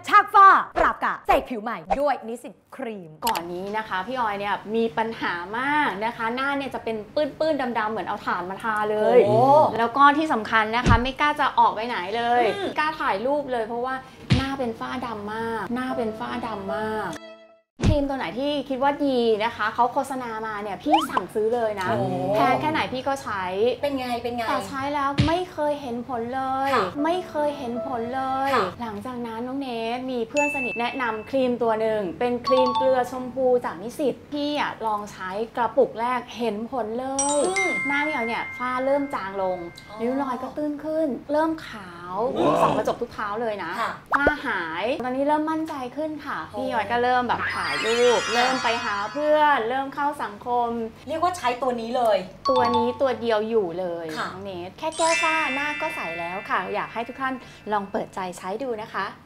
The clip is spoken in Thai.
ชากฝ้าปราบกะเสกผิวใหม่ด้วยนิสสิตครีมก่อนนี้นะคะพี่ออยเนี่ยมีปัญหามากนะคะหน้าเนี่ยจะเป็นปื้นๆดำๆเหมือนเอาถ่านมาทาเลยแล้วก็ที่สำคัญนะคะไม่กล้าจะออกไปไหนเลยกล้าถ่ายรูปเลยเพราะว่าหน้าเป็นฝ้าดำมากหน้าเป็นฝ้าดำมากครีมตัวไหนที่คิดว่าดีนะคะเขาโฆษณามาเนี่ยพี่สั่งซื้อเลยนะแพงแค่ไหนพี่ก็ใช้เป็นไงแต่ใช้แล้วไม่เคยเห็นผลเลยไม่เคยเห็นผลเลยหลังจากนั้นน้องเนทมีเพื่อนสนิทแนะนำครีมตัวหนึ่งเป็นครีมเกลือชมพูจากนิสิตพี่อ่ะลองใช้กระปุกแรกเห็นผลเลยหน้าพี่ออยเนี่ยฝ้าเริ่มจางลงริ้วรอยก็ตื้นขึ้นเริ่มขาวส่องกระจกทุกเท้าเลยนะฝ้าหายตอนนี้เริ่มมั่นใจขึ้นค่ะพี่ออยก็เริ่มแบบถ่ายรูปเริ่มไปหาเพื่อนเริ่มเข้าสังคมเรียกว่าใช้ตัวนี้เลยตัวนี้ตัวเดียวอยู่เลยน้องเนทแค่แก้ฝ้าหน้าก็ใสแล้วค่ะอยากให้ทุกท่านลองเปิดใจใช้ดูนะคะ